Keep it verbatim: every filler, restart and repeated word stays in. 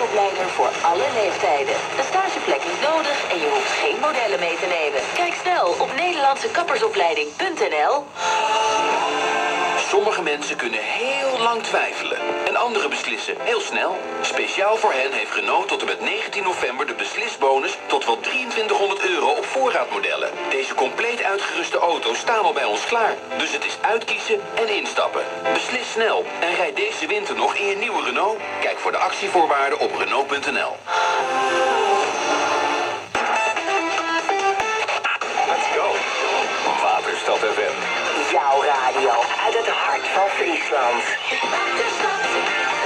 stageopleider voor alle leeftijden. Een stageplek is nodig en je hoeft geen modellen mee te nemen. Kijk snel op nederlandse kappersopleiding punt n l. Sommige mensen kunnen heel lang twijfelen en anderen beslissen heel snel. Speciaal voor hen heeft Renault tot en met negentien november de beslisbonus tot wel drieëntwintighonderd euro op voorraadmodellen. Deze compleet uitgeruste auto's staan al bij ons klaar. Dus het is uitkiezen en instappen. Beslis snel en rijd deze winter nog in je nieuwe Renault. Kijk voor de actievoorwaarden op Renault punt n l. Let's go. Waterstad F M. Jouw radio uit het hart van Friesland. Waterstad.